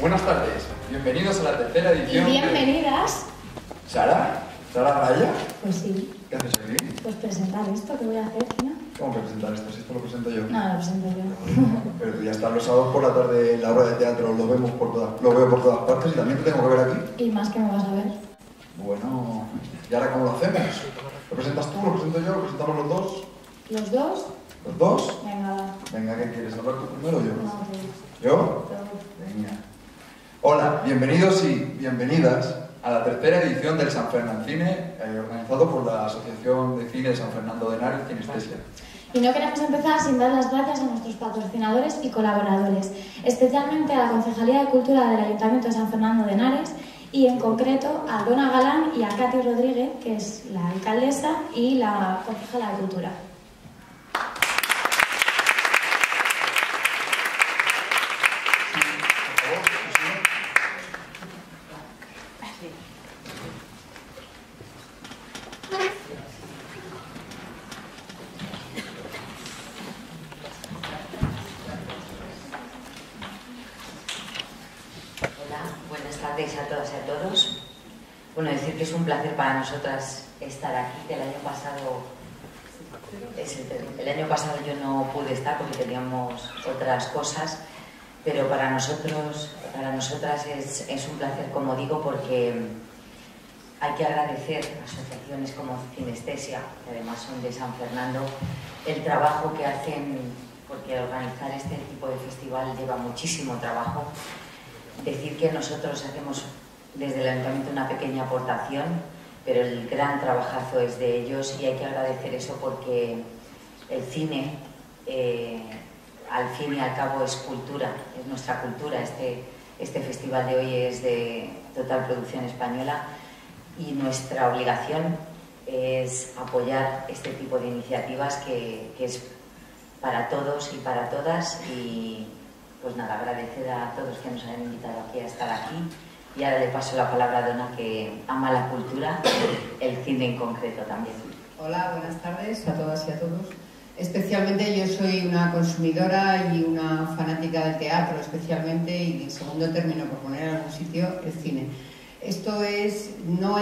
Buenas tardes, bienvenidos a la tercera edición. Y bienvenidas. ¿Sara? ¿Sara Raya? Pues sí. ¿Qué haces aquí? Pues presentar esto, ¿qué voy a hacer, Gina? ¿Cómo que presentar esto? Si esto lo presento yo. No, lo presento yo. Pero tú ya estás los sábados por la tarde en la obra de teatro, lo veo por todas partes y también te tengo que ver aquí. ¿Y más que me vas a ver? Bueno, ¿y ahora cómo lo hacemos? ¿Lo presentas tú, lo presento yo, lo presentamos los dos? ¿Los dos? ¿Los dos? Venga, va. Venga, ¿qué quieres? ¿Hablar tú primero o yo? No, tú. ¿Yo? Venga. Hola, bienvenidos y bienvenidas a la tercera edición del San Fernando Cine, organizado por la Asociación de Cine de San Fernando de Henares, Cinestesia. Y no queremos empezar sin dar las gracias a nuestros patrocinadores y colaboradores, especialmente a la Concejalía de Cultura del Ayuntamiento de San Fernando de Henares y en concreto a Dona Galán y a Katy Rodríguez, que es la alcaldesa y la concejala de Cultura. Buenas tardes a todas y a todos. Bueno, decir que es un placer para nosotras estar aquí, que el año pasado yo no pude estar porque teníamos otras cosas, pero para nosotras es un placer, como digo, porque hay que agradecer a asociaciones como Cinestesia, que además son de San Fernando, el trabajo que hacen, porque organizar este tipo de festival lleva muchísimo trabajo. Decir que nosotros hacemos desde el Ayuntamiento una pequeña aportación, pero el gran trabajazo es de ellos y hay que agradecer eso porque el cine, al fin y al cabo, es cultura, es nuestra cultura. Este festival de hoy es de total producción española y nuestra obligación es apoyar este tipo de iniciativas que es para todos y para todas. Y pues nada, agradecer a todos que nos han invitado aquí a estar aquí. Y ahora le paso la palabra a Dona, que ama la cultura, el cine en concreto también. Hola, buenas tardes a todas y a todos. Especialmente yo soy una consumidora y una fanática del teatro, especialmente, y en segundo término, por poner en algún sitio, el cine. Esto no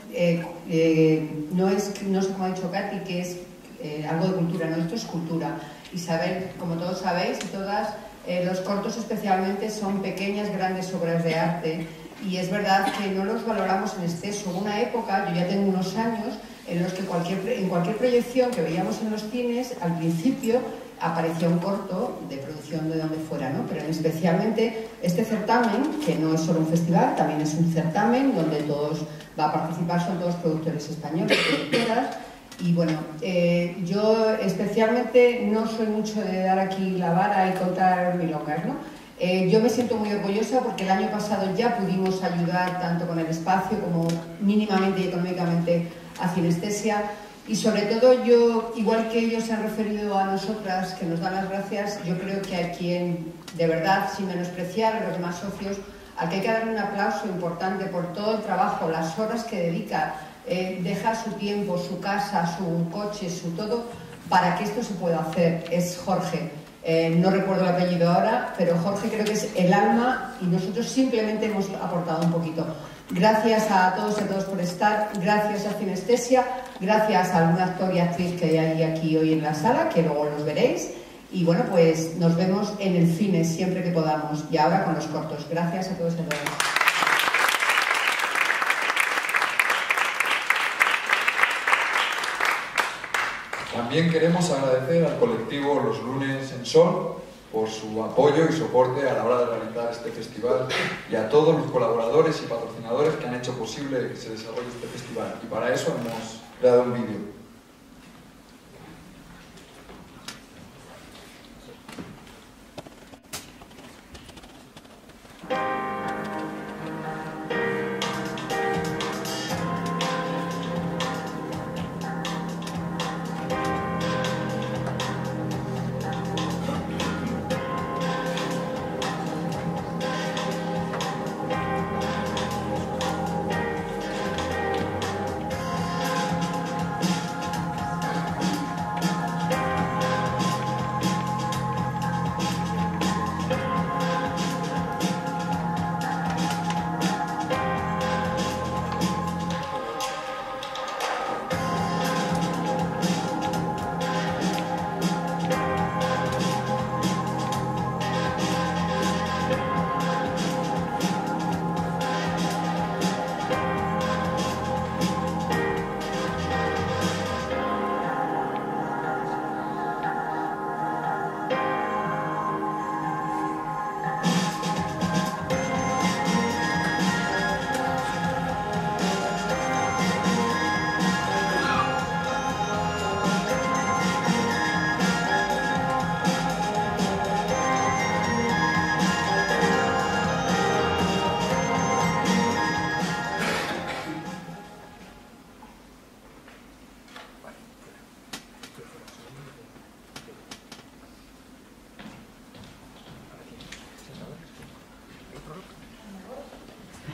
sé cómo ha dicho Katy, que es algo de cultura, no, esto es cultura. Y saber, como todos sabéis y todas, los cortos especialmente son pequeñas, grandes obras de arte y es verdad que no los valoramos en exceso. Hubo una época, yo ya tengo unos años, en los que en cualquier proyección que veíamos en los cines, al principio aparecía un corto de producción de donde fuera, ¿no? Pero especialmente este certamen, que no es solo un festival, también es un certamen donde todos va a participar, son todos productores españoles, productoras. Y bueno, yo especialmente no soy mucho de dar aquí la vara y contar milongas, ¿no? Yo me siento muy orgullosa porque el año pasado ya pudimos ayudar tanto con el espacio como mínimamente y económicamente a Cinestesia. Y sobre todo yo, igual que ellos se han referido a nosotras, que nos dan las gracias, yo creo que a quien, de verdad, sin menospreciar a los demás socios, al que hay que darle un aplauso importante por todo el trabajo, las horas que dedica, deja su tiempo, su casa, su coche, su todo, para que esto se pueda hacer, es Jorge. No recuerdo el apellido ahora, pero Jorge creo que es el alma y nosotros simplemente hemos aportado un poquito. Gracias a todos y a todos por estar, gracias a Cinestesia, gracias a algún actor y actriz que hay aquí hoy en la sala, que luego los veréis. Y bueno, pues nos vemos en el cine siempre que podamos y ahora con los cortos. Gracias a todos y a todas. También queremos agradecer al colectivo Los Lunes en Sol por su apoyo y soporte a la hora de realizar este festival y a todos los colaboradores y patrocinadores que han hecho posible que se desarrolle este festival. Y para eso hemos creado un vídeo.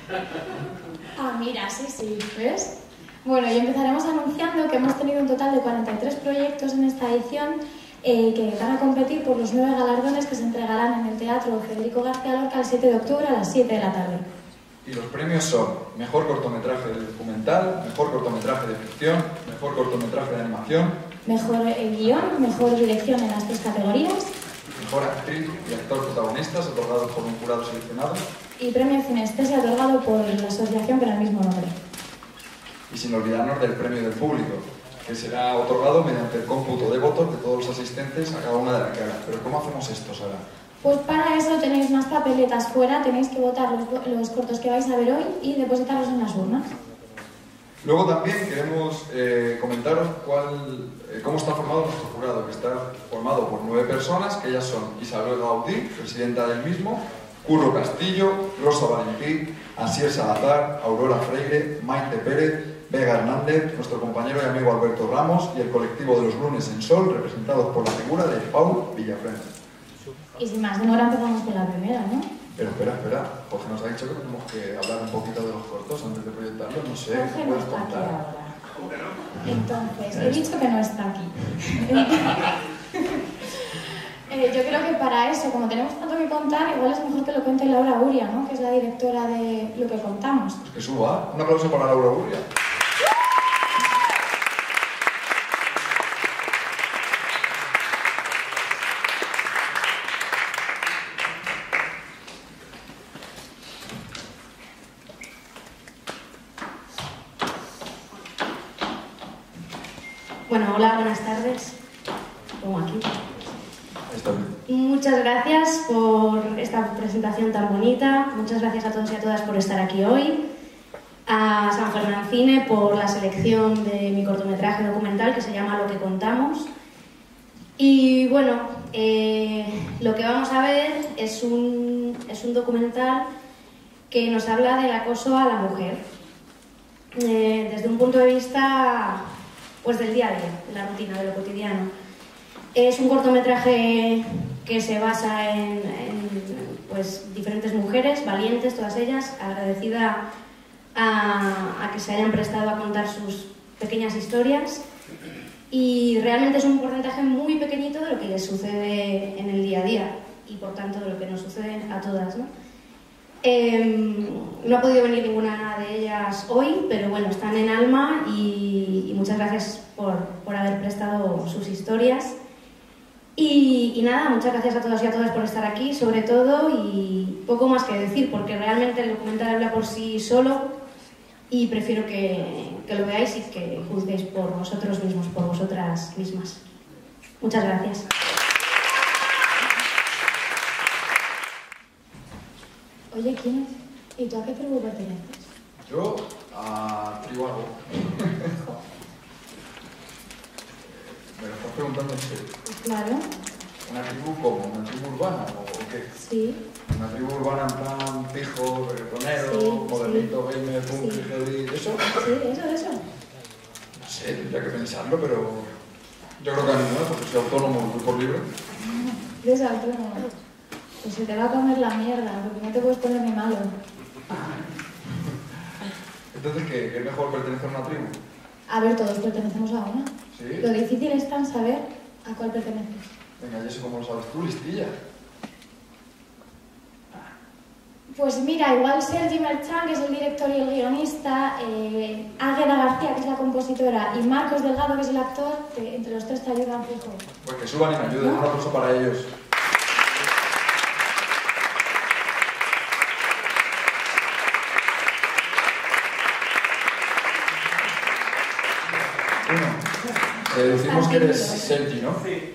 Ah, mira, sí, ¿ves? Bueno, y empezaremos anunciando que hemos tenido un total de 43 proyectos en esta edición que van a competir por los 9 galardones que se entregarán en el Teatro Federico García Lorca el 7 de octubre a las 7 de la tarde. Y los premios son Mejor cortometraje de documental, Mejor cortometraje de ficción, Mejor cortometraje de animación, Mejor guión, mejor dirección en las 3 categorías. Mejor actriz y actor protagonistas, otorgados por un jurado seleccionado. Y premio Cinestesia otorgado por la asociación con el mismo nombre. Y sin olvidarnos del premio del público, que será otorgado mediante el cómputo de votos de todos los asistentes a cada una de las caras. Pero ¿cómo hacemos esto, Sara? Pues para eso tenéis unas papeletas fuera, tenéis que votar los cortos que vais a ver hoy y depositarlos en las urnas. Luego también queremos comentaros cómo está formado nuestro jurado, que está formado por 9 personas, que ellas son Isabel Gaudí, presidenta del mismo, Curro Castillo, Rosa Valentí, Asier Salazar, Aurora Freire, Maite Pérez, Vega Hernández, nuestro compañero y amigo Alberto Ramos y el colectivo de los lunes en Sol, representados por la figura de Paul Villafrén. Y sin más demora empezamos con la primera, ¿no? Pero espera, Jorge nos ha dicho que tenemos que hablar un poquito de los cortos antes de proyectarlos, no sé, Jorge ¿qué no puedes está aquí contar? ahora. Entonces, he dicho que no está aquí. Yo creo que para eso, como tenemos tanto que contar, igual es mejor que lo cuente Laura Uria, ¿no? Que es la directora de Lo que contamos. Pues que suba. Un aplauso para Laura Uria. Bueno, hola, buenas tardes. Pongo aquí. Está bien. Muchas gracias por esta presentación tan bonita. Muchas gracias a todos y a todas por estar aquí hoy. A San Fernán Cine por la selección de mi cortometraje documental que se llama Lo que contamos. Y bueno, lo que vamos a ver es un documental que nos habla del acoso a la mujer. Desde un punto de vista pues del día a día, de la rutina, de lo cotidiano. Es un cortometraje que se basa en pues, diferentes mujeres, valientes todas ellas, agradecida a que se hayan prestado a contar sus pequeñas historias, y realmente es un porcentaje muy pequeñito de lo que les sucede en el día a día y por tanto de lo que nos sucede a todas, ¿no? No ha podido venir ninguna de ellas hoy, pero bueno, están en alma y muchas gracias por haber prestado sus historias. Y nada, muchas gracias a todos y a todas por estar aquí, sobre todo, y poco más que decir, porque realmente el documental habla por sí solo y prefiero que lo veáis y que juzguéis por vosotros mismos, por vosotras mismas. Muchas gracias. Oye, ¿quién es? ¿Y tú a qué tribu perteneces? Yo a Tribago. ¿Me lo estás preguntando en serio? Pues claro, ¿Una tribu como? ¿Una tribu urbana o qué? sí. ¿Una tribu urbana en plan pijo, reggaetonero, Sí, modernito, gamer, punk, sí. heavy, eso? Sí, eso. No sé, tendría que pensarlo, pero yo creo que a ninguno, porque soy autónomo, voy por libre. Eres autónomo. Pues se te va a comer la mierda, porque no te puedes poner ni malo. Entonces, ¿qué es mejor pertenecer a una tribu? A ver, todos pertenecemos a una. ¿Sí? Lo difícil es tan saber a cuál perteneces. Venga, ¿y eso cómo lo sabes tú, listilla? Pues mira, igual Sergi Merchan, que es el director y el guionista, Águeda García, que es la compositora, y Marcos Delgado, que es el actor, entre los tres te ayudan fijo. Pues que suban y me ayuden. Un aplauso para ellos. Bueno, decimos que eres Sergi, ¿no? Sí.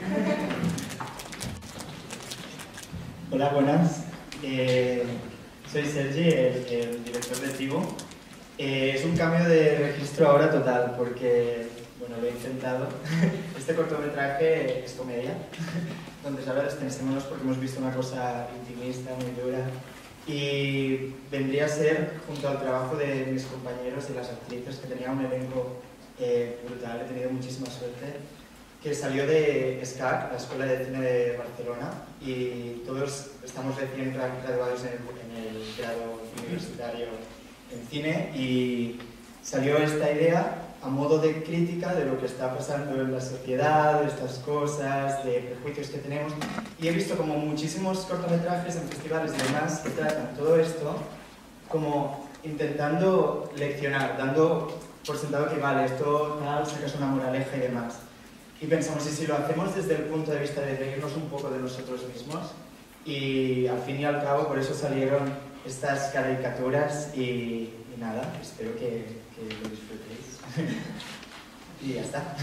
Hola, buenas. Soy Sergi, el director de Tribu. Es un cambio de registro ahora total, porque, bueno, lo he intentado. Este cortometraje es comedia, donde ahora descensémonos porque hemos visto una cosa intimista, muy dura. Y vendría a ser, junto al trabajo de mis compañeros y las actrices, que tenía un elenco brutal, he tenido muchísima suerte, que salió de SCAC, la Escuela de Cine de Barcelona, y todos estamos recién graduados en el grado universitario en cine y salió esta idea a modo de crítica de lo que está pasando en la sociedad, de estas cosas, de prejuicios que tenemos. Y he visto como muchísimos cortometrajes en festivales y demás que tratan todo esto como intentando leccionar, dando por sentado que vale, esto tal, sacas una moraleja y demás. Y pensamos, ¿y si lo hacemos desde el punto de vista de reírnos un poco de nosotros mismos? Y al fin y al cabo por eso salieron estas caricaturas y nada, espero que lo disfrutéis. Y ya está.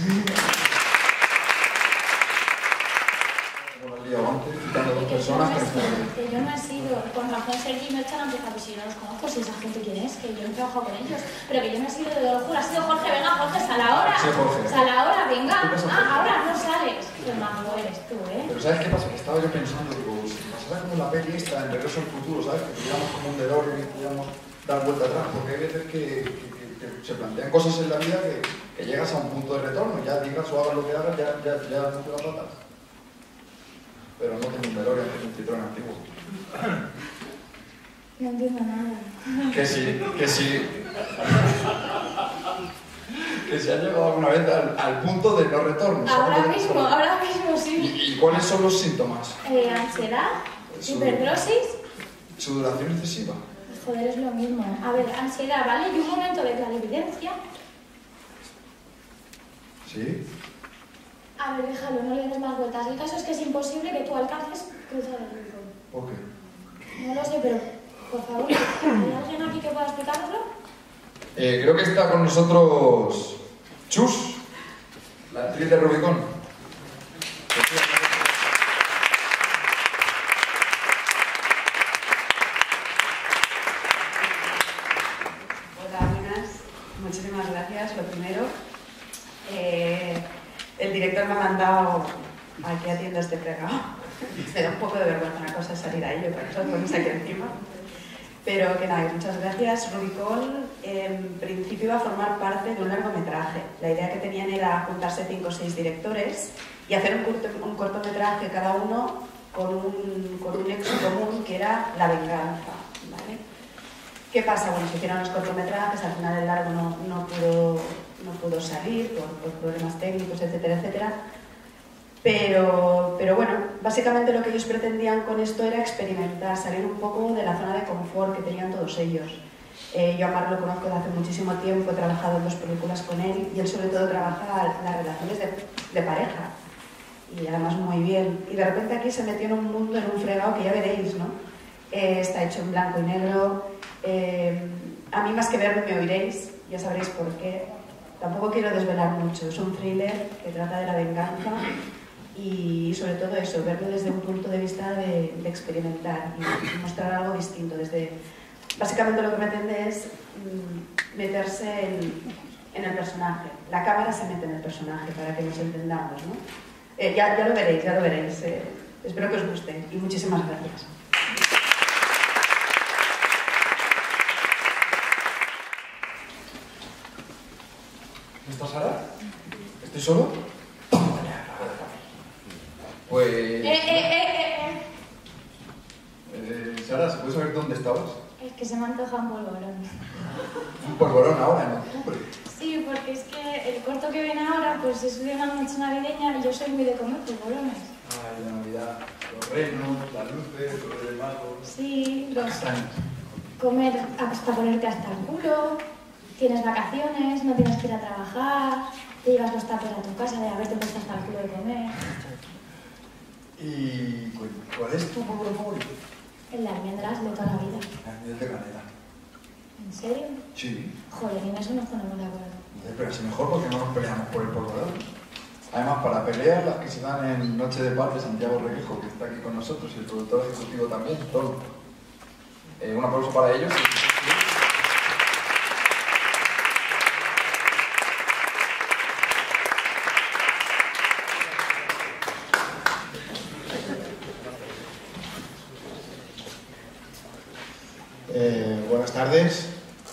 Como el día antes, citando a dos personas que yo no he sido, con razón Sergi me echan a empezar, pues si yo no los conozco, si esa gente quién es, que yo no he trabajado con ellos, pero que yo no he sido de lo juro, ha sido Jorge, venga Jorge, sal ahora, Sí, Jorge. sal ahora, venga, Ah, ahora no sales, qué mago eres tú, Pero ¿sabes qué pasa? Que estaba yo pensando, digo, si pasara como la peli esta en Regreso al Futuro, ¿sabes? Que tuviéramos como un DeLorean y pudiéramos dar vuelta atrás, porque hay veces que se plantean cosas en la vida que llegas a un punto de retorno, ya digas o hagas lo que hagas, ya no te das patas. Pero no tengo un DeLorean, tengo un Citroën antiguo. No entiendo nada. Que sí. Que se ha llegado alguna vez al punto de no retorno. Ahora mismo, sí. ¿Y cuáles son los síntomas? Ansiedad, hiperdrosis. Sudoración excesiva. Joder, es lo mismo. A ver, ansiedad, ¿vale? Y un momento de clarividencia. ¿Sí? A ver, déjalo, no le des más vueltas. El caso es que es imposible que tú alcances cruzar el Rubicón. ¿Por qué? No lo sé, pero por favor, ¿hay alguien aquí que pueda explicármelo? Creo que está con nosotros Chus, la actriz de Rubicón. Hola, buenas. Muchísimas gracias. Lo primero, el director me ha mandado aquí haciendo este pregado. Me da un poco de vergüenza, una cosa es salir ahí, otra cosa es ponerse aquí encima. Pero que nada, muchas gracias. Rubicón en principio iba a formar parte de un largometraje. La idea que tenían era juntarse 5 o 6 directores y hacer un cortometraje cada uno con un nexo común que era la venganza, ¿vale? ¿Qué pasa? Bueno, se hicieron los cortometrajes, al final el largo no pudo salir por problemas técnicos, etcétera, etcétera. Pero bueno, básicamente lo que ellos pretendían con esto era experimentar, salir un poco de la zona de confort que tenían todos ellos. Yo a Marc lo conozco desde hace muchísimo tiempo, he trabajado en 2 películas con él y él sobre todo trabaja las relaciones de pareja y además muy bien. Y de repente aquí se metió en un mundo, en un fregado que ya veréis, ¿no? Está hecho en blanco y negro. A mí más que verme me oiréis, ya sabréis por qué. Tampoco quiero desvelar mucho, es un thriller que trata de la venganza y sobre todo eso, verlo desde un punto de vista de experimentar y mostrar algo distinto. Básicamente lo que pretende es meterse en el personaje. La cámara se mete en el personaje para que nos entendamos, ¿no? Ya lo veréis, ya lo veréis. Espero que os guste y muchísimas gracias. ¿Está Sara? ¿Estoy solo? Pues... Sara, ¿se puede saber dónde estabas? Es que se me antoja un polvorón. Un polvorón ahora, en octubre. Sí, porque es que el corto que viene ahora pues es de una noche navideña y yo soy muy de comer polvorones. Ay, la Navidad. Los renos, las luces, los Reyes Magos. Sí, comer hasta ponerte hasta el culo, tienes vacaciones, no tienes que ir a trabajar, te llevas los tapes a tu casa de haberte puesto hasta el culo de comer. ¿Y cuál es tu polvorón favorito? El de almendras de toda la vida. El de canela. ¿En serio? Sí. Joder, y en eso nos ponemos de acuerdo. Pero es mejor porque no nos peleamos por el polvorón. Además, para peleas, las que se dan en Noche de Paz de Santiago Requejo, que está aquí con nosotros, y el productor ejecutivo también, todo. Un aplauso para ellos. Buenas tardes.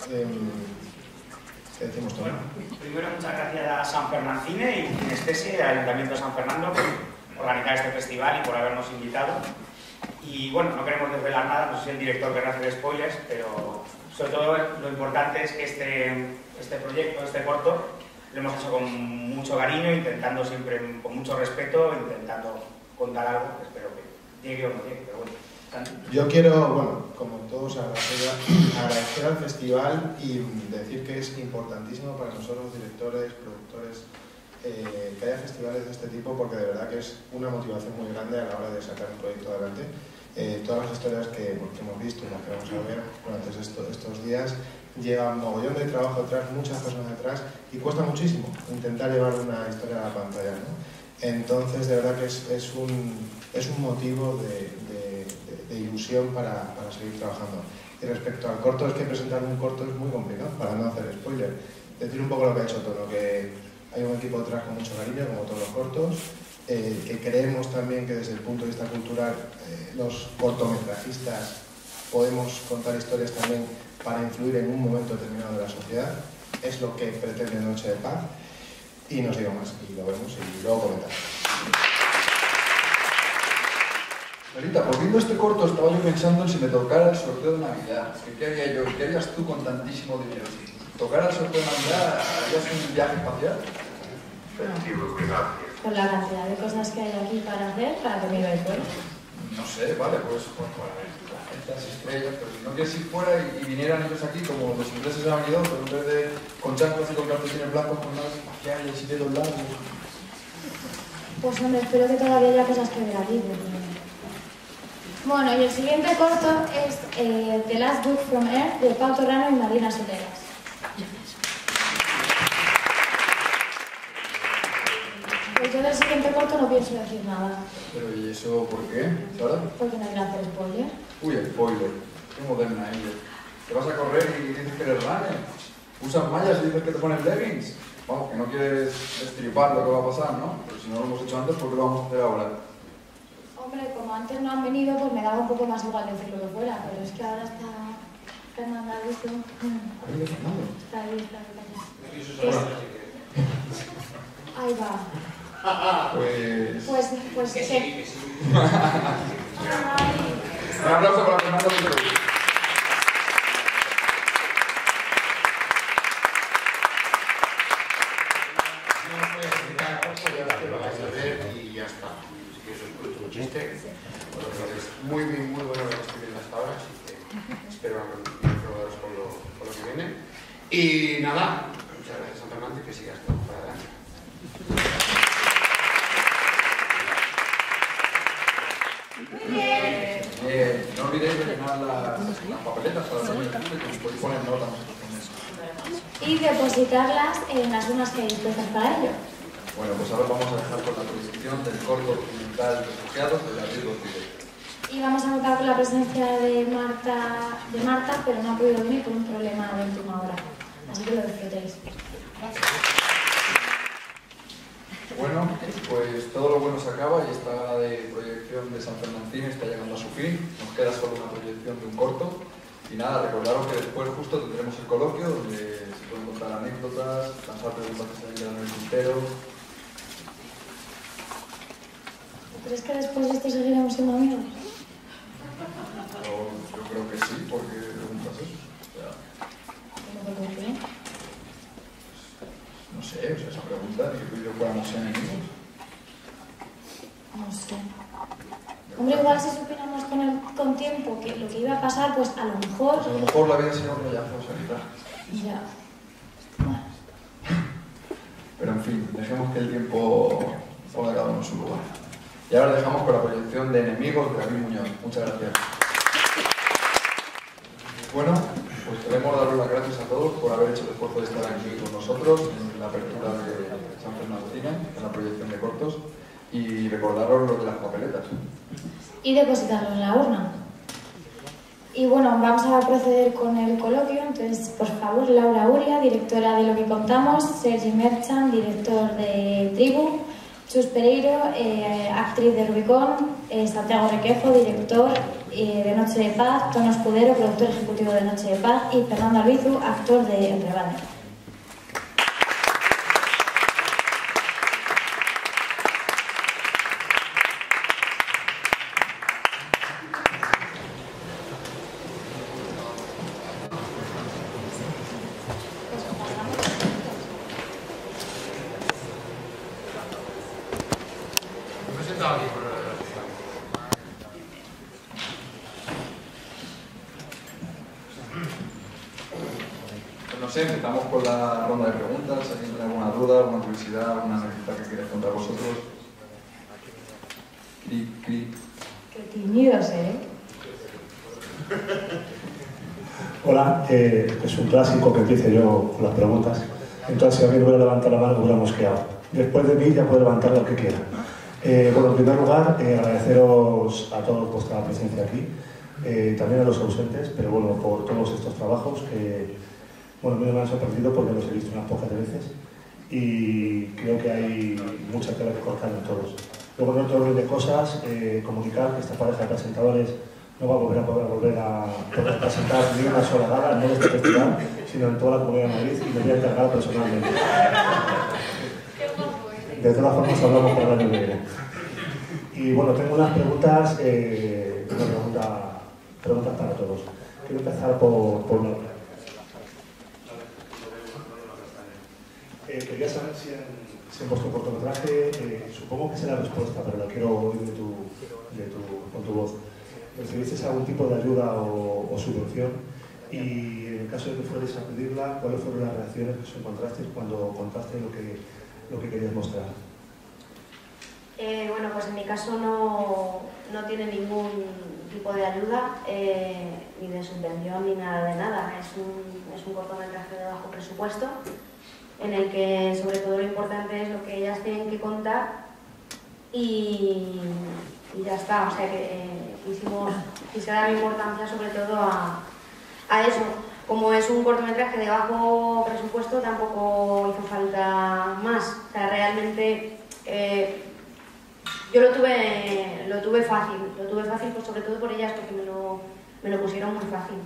¿Qué decimos todo? Bueno, primero muchas gracias a San Fernando Cine y Cinespecie, al Ayuntamiento de San Fernando, por organizar este festival y por habernos invitado. Y bueno, no queremos desvelar nada, no sé si el director querrá hacer spoilers, pero Sobre todo lo importante es que este proyecto, este corto, lo hemos hecho con mucho cariño, intentando siempre, con mucho respeto, intentando contar algo, espero que llegue o no llegue, pero bueno. Yo quiero, bueno, como todos agradecer al festival y decir que es importantísimo para nosotros, directores, productores, que haya festivales de este tipo, porque de verdad que es una motivación muy grande a la hora de sacar un proyecto adelante. Todas las historias que hemos visto y las que vamos a ver durante estos días llevan mogollón de trabajo detrás, muchas personas detrás, y cuesta muchísimo intentar llevar una historia a la pantalla, ¿no? Entonces, de verdad que es un motivo de ilusión para seguir trabajando. Y respecto al corto, es que presentar un corto es muy complicado, para no hacer spoiler. Decir un poco lo que ha hecho Tono, que hay un equipo detrás con mucho cariño, como todos los cortos, que creemos también que desde el punto de vista cultural los cortometrajistas podemos contar historias también para influir en un momento determinado de la sociedad. Es lo que pretende Noche de Paz, y no sigo más, y lo vemos y luego comentamos. Marita, pues viendo este corto estaba yo pensando en si me tocara el sorteo de Navidad. ¿Qué haría yo? ¿Qué harías tú con tantísimo dinero? Si tocara el sorteo de Navidad, ¿harías un viaje espacial? Con la cantidad de cosas que hay aquí para hacer, para que me iba a ir fuera. No sé, vale, pues para ver las estrellas, pero si no quieres ir fuera y vinieran ellos aquí, como los ingleses han venido, pero en vez de con chanclas y con calcetines blancos, con naves espaciales y dedos largos. Pues hombre, espero que todavía haya cosas que ver aquí. Bueno, y el siguiente corto es The Last Book from Earth, de Pau Torrano y Marina Soleras. Pues yo del siguiente corto no pienso decir nada. Pero ¿y eso por qué, Sara? Porque no hay que hacer spoiler. Uy, spoiler. Qué moderna ella. Te vas a correr y dices que eres runner. Usas mallas y dices que te pones leggings. Vamos, que no quieres destripar lo que va a pasar, ¿no? Pero si no lo hemos hecho antes, ¿por qué lo vamos a hacer ahora? Hombre, como antes no han venido, pues me daba un poco más igual decir lo que fuera, pero es que ahora está Fernanda, ¿visto? ¿Ahí de Fernando? Está ahí. Ahí va. Pues que sí. Un aplauso para Fernando. Y ya está. Si quieres os cuento un chiste. Muy bueno lo que estoy viendo hasta ahora, así que espero aprobaros con lo que viene. Y nada, muchas gracias a Fernando y que sigas todo para adelante. No olvidéis de llenar las papeletas para los niños públicos, podéis poner notas con eso. Y depositarlas en las urnas que hay dispuestas para ello. Bueno, pues ahora vamos a dejar con la proyección del corto documental Refugiados de David Rodríguez. Y vamos a contar con la presencia de Marta, pero no ha podido venir por un problema de última hora. Así que lo disfrutéis. Bueno, pues todo lo bueno se acaba y esta gala de proyección de San Fernando está llegando a su fin. Nos queda solo una proyección de un corto. Y nada, recordaros que después justo tendremos el coloquio donde se pueden contar anécdotas, lanzar preguntas que se hayan quedado en el tintero. ¿Crees que después de esto seguiremos siendo amigos? Yo creo que sí, porque preguntas eso. ¿Por qué? No sé, o sea, esa pregunta de que tú y yo fuéramos enemigos. No sé. Hombre, igual si supiéramos con tiempo que lo que iba a pasar, pues a lo mejor... Pues a lo mejor la vida sería un rollazo, Sarita. Ya. Bueno. Pero en fin, dejemos que el tiempo ponga cada uno en su lugar. Y ahora dejamos con la proyección de Enemigos de David Muñoz. Muchas gracias. Bueno, pues queremos daros las gracias a todos por haber hecho el esfuerzo de estar aquí con nosotros en la apertura de San Fernando Cine, en la proyección de cortos, y recordaros lo de las papeletas. Y depositarlo en la urna. Y bueno, vamos a proceder con el coloquio. Entonces, por favor, Laura Uria, directora de Lo que contamos, Sergi Merchan, director de Tribu, Chus Pereiro, actriz de Rubicón, Santiago Requejo, director de Noche de Paz, Tono Escudero, productor ejecutivo de Noche de Paz, y Fernando Albizu, actor de El Rebaño. sentado aquí. Pues no sé, empezamos con la ronda de preguntas. ¿Alguien tiene alguna duda, alguna curiosidad, alguna anécdota que queráis contar vosotros? Qué tímidos, ¿eh? Hola, es un clásico que empiece yo con las preguntas. Entonces, si alguien hubiera levantado la mano, hubiéramos quedado. Después de mí ya puede levantar lo que quiera. Bueno, en primer lugar, agradeceros a todos vuestra presencia aquí, también a los ausentes, pero bueno, por todos estos trabajos que, bueno, me han sorprendido porque los he visto unas pocas veces y creo que hay mucha tela que cortar en todos. Luego, en otro orden de cosas, comunicar que esta pareja de presentadores no va a volver a poder presentar ni una sola gala, no en este festival, sino en toda la Comunidad de Madrid, y me voy a encargar personalmente. De todas formas, hablamos para el año que viene. Y bueno, tengo unas preguntas, preguntas para todos. Quiero empezar por Laura. Quería saber si en vuestro cortometraje, supongo que sé la respuesta, pero la quiero oír con tu voz. ¿Recibisteis algún tipo de ayuda o subvención? Y en el caso de que fuerais a pedirla, ¿cuáles fueron las reacciones que os encontrasteis cuando contasteis lo que queríais mostrar? Bueno, pues en mi caso no tiene ningún tipo de ayuda, ni de subvención, ni nada de nada. Es un cortometraje de bajo presupuesto, en el que sobre todo lo importante es lo que ellas tienen que contar y ya está. O sea que quise dar importancia sobre todo a eso. Como es un cortometraje de bajo presupuesto, tampoco hizo falta más. O sea, realmente yo lo tuve fácil pues sobre todo por ellas, porque me lo pusieron muy fácil.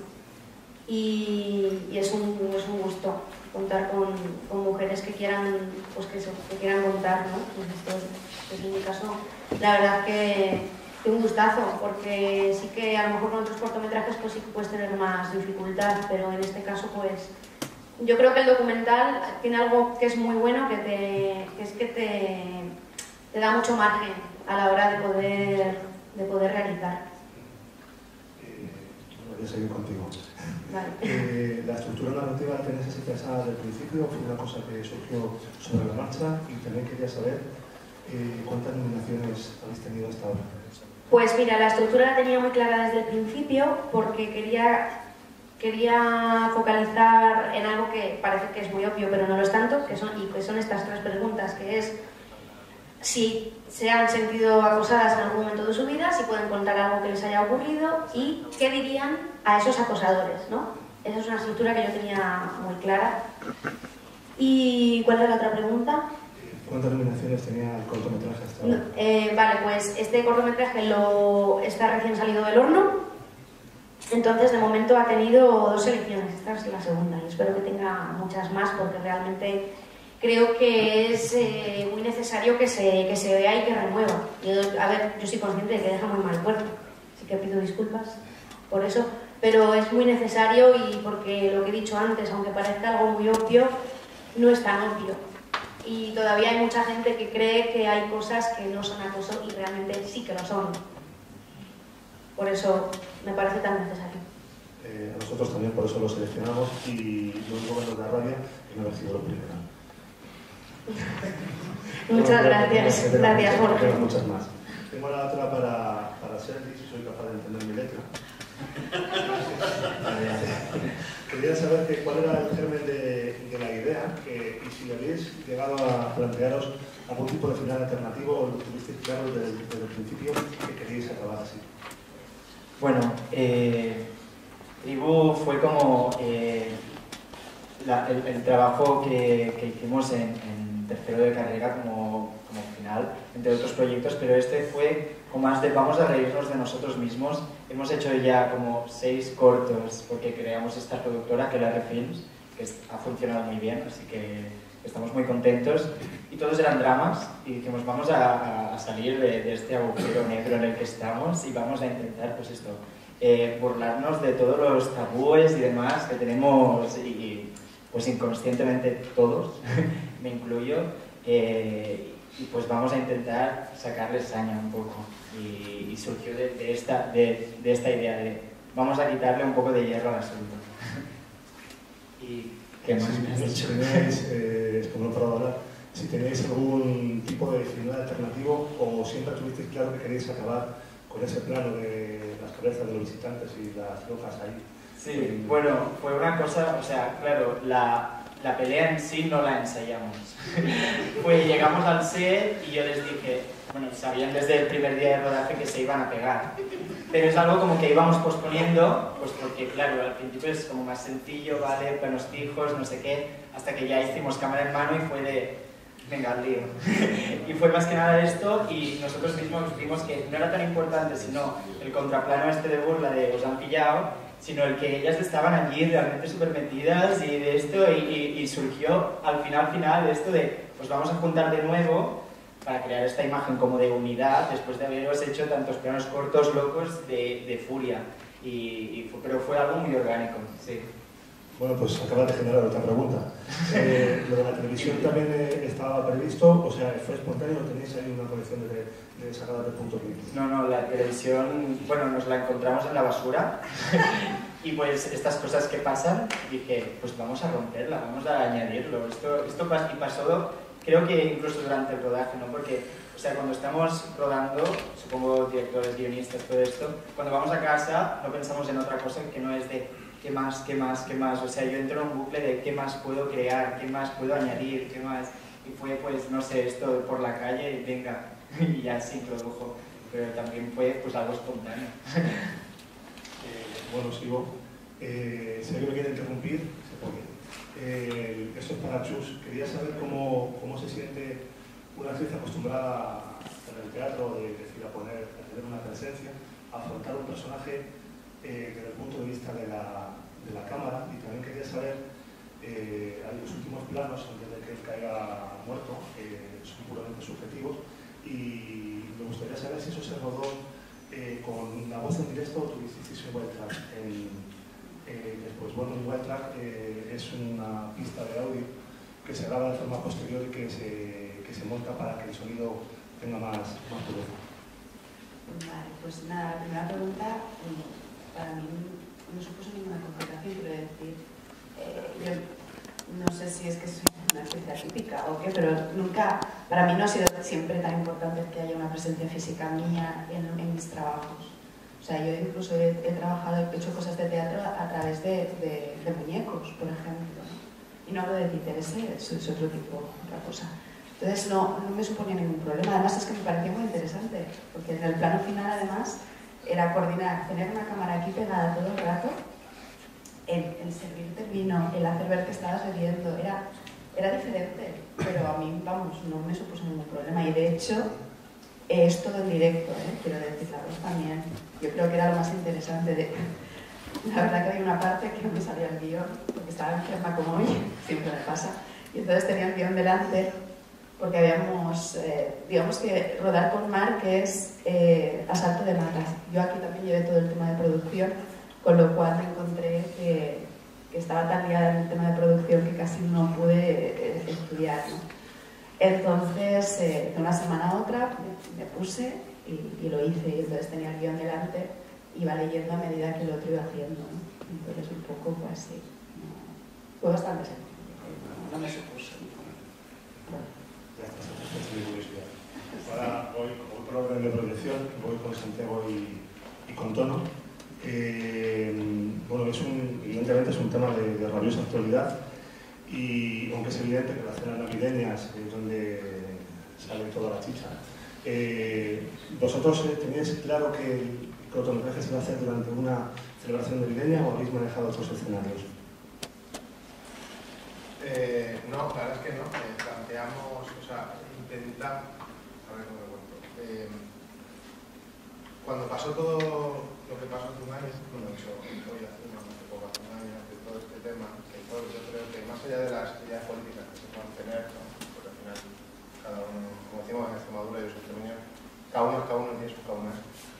Y es un gusto contar con mujeres que quieran, pues que quieran contar, ¿no? Pues en mi caso, la verdad que un gustazo, porque sí que a lo mejor con otros cortometrajes pues sí que puedes tener más dificultad, pero en este caso pues yo creo que el documental tiene algo que es muy bueno, que te da mucho margen a la hora de poder realizar. Voy a seguir contigo. Vale. ¿La estructura narrativa la tenías así pensada desde el principio? ¿Fue una cosa que surgió sobre la marcha? Y también quería saber cuántas nominaciones habéis tenido hasta ahora. Pues mira, la estructura la tenía muy clara desde el principio, porque quería focalizar en algo que parece que es muy obvio, pero no lo es tanto, que son estas tres preguntas, que es si se han sentido acosadas en algún momento de su vida, si pueden contar algo que les haya ocurrido y qué dirían a esos acosadores, ¿no? Esa es una estructura que yo tenía muy clara. ¿Y cuál era la otra pregunta? ¿Cuántas nominaciones tenía el cortometraje hasta ahora? Vale, pues este cortometraje está recién salido del horno, entonces de momento ha tenido 2 selecciones, esta es la segunda y espero que tenga muchas más, porque realmente creo que es muy necesario que se vea y que remueva. Yo soy consciente de que deja muy mal cuerpo, así que pido disculpas por eso, pero es muy necesario, y porque lo que he dicho antes, aunque parezca algo muy obvio, no es tan obvio. Y todavía hay mucha gente que cree que hay cosas que no son acoso y realmente sí que lo son. Por eso me parece tan necesario. A nosotros también, por eso lo seleccionamos, y lo único que nos da rabia es no haber sido lo primero. Muchas gracias. Gracias, Jorge. Muchas más. Tengo la otra para Sergi, si soy capaz de entender mi letra. Quería saber cuál era el germen de la idea y si habéis llegado a plantearos algún tipo de final alternativo o lo tuvisteis claro desde el principio que queríais acabar así. Bueno, Tribu fue como el trabajo que hicimos en tercero de carrera como final, entre otros proyectos, pero este fue como más de vamos a reírnos de nosotros mismos. Hemos hecho ya como 6 cortos porque creamos esta productora que es la Refilms, que ha funcionado muy bien, así que estamos muy contentos. Y todos eran dramas y dijimos vamos a salir de este agujero negro en el que estamos y vamos a intentar pues esto, burlarnos de todos los tabúes y demás que tenemos y pues inconscientemente todos, me incluyo. y pues vamos a intentar sacarles saña un poco. Y surgió de esta idea de vamos a quitarle un poco de hierro al asunto. ¿Y qué más me has dicho? Si tenéis algún tipo de final alternativo o siempre tuvisteis claro que queréis acabar con ese plano de las cabezas de los visitantes y las locas ahí. Sí, bueno, fue una cosa, o sea, claro, la pelea en sí no la ensayamos. Llegamos al set y yo les dije, bueno, sabían desde el primer día de rodaje que se iban a pegar. Pero es algo como que íbamos posponiendo, pues porque claro, al principio es como más sencillo, vale, planos fijos, no sé qué, hasta que ya hicimos cámara en mano y fue de, venga, al lío. Y fue más que nada esto, y nosotros mismos vimos que no era tan importante sino el contraplano este de burla de os han pillado, sino el que ellas estaban allí realmente súper metidas y de esto, y surgió al final esto de, pues vamos a juntar de nuevo para crear esta imagen como de unidad después de haberos hecho tantos planos cortos locos de furia, pero fue algo muy orgánico, sí. Bueno, pues acabas de generar otra pregunta. Lo de la televisión también estaba previsto, o sea, ¿fue espontáneo o tenéis ahí una colección de sacadas de puntos limpios? No, la televisión, bueno, nos la encontramos en la basura y pues estas cosas que pasan, dije, pues vamos a romperla, vamos a añadirlo. Esto pasó, creo que incluso durante el rodaje, ¿no? Porque, o sea, cuando estamos rodando, supongo directores, guionistas, todo esto, cuando vamos a casa no pensamos en otra cosa que no es de ¿qué más? O sea, yo entro en un bucle de ¿qué más puedo crear? ¿Qué más puedo añadir? ¿Qué más? Y fue, pues, no sé, esto por la calle y venga, y ya se introdujo. Pero también fue, pues, algo espontáneo. Bueno, sigo. Si alguien me quiere interrumpir, se puede. Esto es para Chus. Quería saber cómo se siente una actriz acostumbrada en el teatro, de decir, a tener una presencia, a afrontar un personaje desde el punto de vista de la cámara, y también quería saber, hay los últimos planos antes de que él caiga muerto, son puramente subjetivos, y me gustaría saber si eso se rodó con la voz en directo o tuvisteis un wild track. Después, bueno, un wild track es una pista de audio que se graba de forma posterior y que se monta para que el sonido tenga más pureza. Vale, pues nada, la primera pregunta para mí no supuso ninguna complicación, quiero decir, yo no sé si es que soy una actriz atípica o qué, pero nunca, para mí no ha sido siempre tan importante que haya una presencia física mía en mis trabajos. O sea, yo incluso he trabajado, he hecho cosas de teatro a través de muñecos, por ejemplo, ¿no? Y no hablo de títeres, es otro tipo, otra cosa. Entonces no me suponía ningún problema, además es que me parecía muy interesante, porque en el plano final además era coordinar, tener una cámara aquí pegada todo el rato, el servirte el vino, el hacer ver que estabas bebiendo, era diferente, pero a mí, vamos, no me supuso ningún problema, y de hecho es todo en directo, quiero decir, la voz también. Yo creo que era lo más interesante la verdad que hay una parte que no me salía el guión, porque estaba enferma como hoy, siempre me pasa, y entonces tenía el guión delante, porque habíamos, digamos que rodar con Mar, que es asalto de matas. Yo aquí también llevé todo el tema de producción, con lo cual me encontré que estaba tan liada en el tema de producción que casi no pude estudiar, ¿no? Entonces, de una semana a otra me puse y lo hice, y entonces tenía el guión delante, iba leyendo a medida que el otro iba haciendo, ¿no? Entonces un poco fue así. Fue bastante sencillo, no me supuso. Bueno. Ahora voy con otro orden de proyección, voy con Santiago y con Tono. Bueno, evidentemente es un tema de rabiosa actualidad, y aunque es evidente que las cenas navideñas es donde sale toda la chicha, ¿vosotros teníais claro que el cortometraje se iba a hacer durante una celebración navideña o habéis manejado otros escenarios? No, la verdad es que no. Planteamos, o sea, intentamos, a ver cómo me cuento. Cuando pasó todo lo que pasó hace un año, bueno, eso hoy hace un año, de todo este tema, que yo creo que más allá de las ideas políticas que se puedan tener, ¿no? Porque al final cada uno, como decimos en Extremadura y en Extremadura, cada uno tiene su fauna.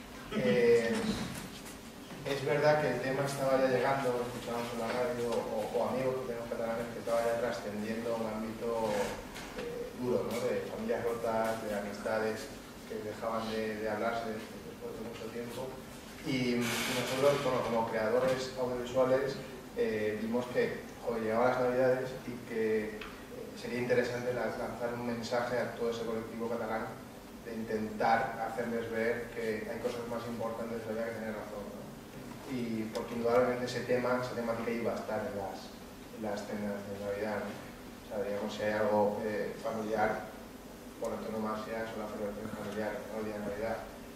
Es verdad que el tema estaba ya llegando, lo escuchábamos en la radio, o amigos que tenemos catalanes, que estaba ya trascendiendo un ámbito duro, ¿no? De familias rotas, de amistades que dejaban de hablarse después de mucho tiempo. Y nosotros, bueno, como creadores audiovisuales, vimos que llegaban las Navidades y que sería interesante lanzar un mensaje a todo ese colectivo catalán de intentar hacerles ver que hay cosas más importantes de la vida que tener razón, ¿no? Y porque indudablemente esa temática iba a estar en las cenas de Navidad, ¿no? O sea, digamos, si hay algo familiar, por antonomasia, es la celebración familiar, el día de Navidad.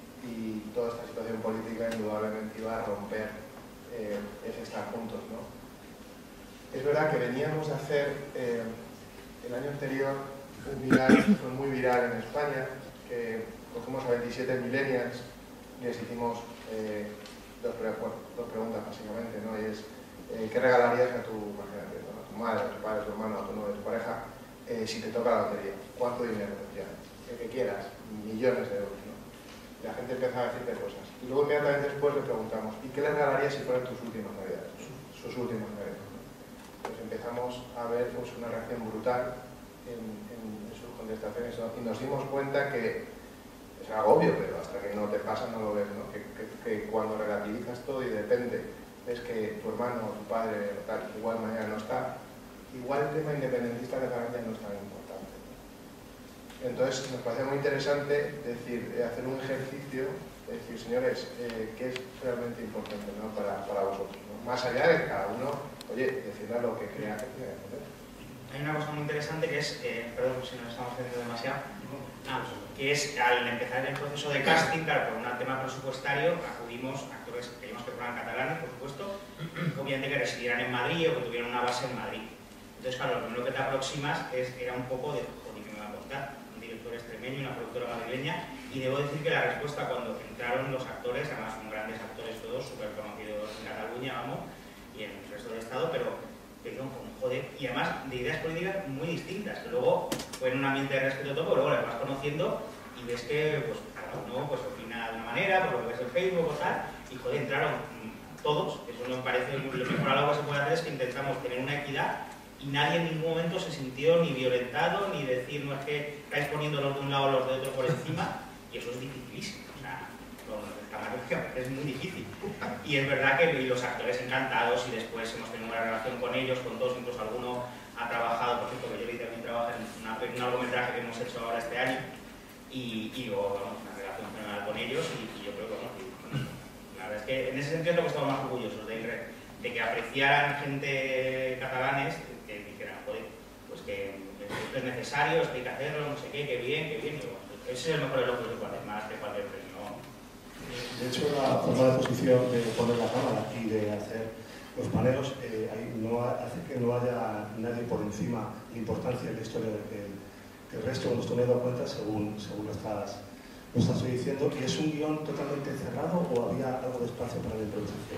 Y toda esta situación política indudablemente iba a romper ese estar juntos, ¿no? Es verdad que veníamos a hacer el año anterior un viral, fue muy viral en España, que cogimos a 27 millennials y les hicimos dos preguntas básicamente, ¿no? Y es, ¿qué regalarías a tu, imagínate, ¿no? A tu madre, a tu padre, a tu hermano, a tu novio, a tu pareja, si te toca la lotería? ¿Cuánto dinero tendrías? El que quieras, millones de euros, ¿no? Y la gente empezaba a decirte cosas. Y luego inmediatamente después le preguntamos, ¿y qué le regalarías si fueran tus últimas Navidades? Sus últimas Navidades. Pues empezamos a ver pues, una reacción brutal en sus contestaciones, ¿no? Y nos dimos cuenta que es algo obvio, pero hasta que no te pasa no lo ves, ¿no? Que cuando relativizas todo y depende, ves que tu hermano o tu padre o tal, igual mañana no está, igual el tema independentista catalán ya no es tan importante. Entonces nos parece muy interesante hacer un ejercicio, decir, señores, ¿qué es realmente importante, ¿no? para vosotros, ¿no? Más allá de cada uno, oye, decirle lo que crea que tiene que hacer. Hay una cosa muy interesante que es, perdón si nos estamos haciendo demasiado, que es al empezar el proceso de casting, claro, por un tema presupuestario, acudimos a actores que queríamos que fueran catalanes, por supuesto, obviamente que residieran en Madrid o que tuvieran una base en Madrid. Entonces, claro, lo primero que te aproximas era un poco de, joder, ¿qué me va a costar? Un director extremeño y una productora madrileña, y debo decir que la respuesta cuando entraron los actores, además son grandes actores todos, súper conocidos en Cataluña, vamos, y en el resto del estado, pero como joder, y además de ideas políticas muy distintas, que luego fue en un ambiente de respeto todo, pero luego las vas conociendo y ves que pues, cada uno pues, opina de una manera, por lo que ves en Facebook o tal, y joder, entraron todos, eso me parece lo mejor algo que se puede hacer es que intentamos tener una equidad y nadie en ningún momento se sintió ni violentado, ni decir, no es que estáis poniendo los de un lado o los de otro por encima, y eso es dificilísimo, o sea, es muy difícil. Y es verdad que los actores encantados y después hemos tenido una relación con ellos, con todos, incluso alguno ha trabajado, por cierto, que yo también trabajo en un largometraje que hemos hecho ahora este año y luego, vamos, una relación fenomenal con ellos y yo creo que, bueno, la verdad es que en ese sentido es lo que estamos más orgullosos de que apreciaran gente catalanes que dijeran, joder, pues que esto es necesario, esto hay que hacerlo, no sé qué, qué bien, y bueno, ese es el mejor elogio que puede hacer, más que cualquier premio. De hecho, la forma de posición de poner la cámara y de hacer los panelos hace que no haya nadie por encima de importancia en la historia que el resto, cuando esto me he dado cuenta, según lo estás diciendo. ¿Y es un guión totalmente cerrado o había algo de espacio para la improvisación?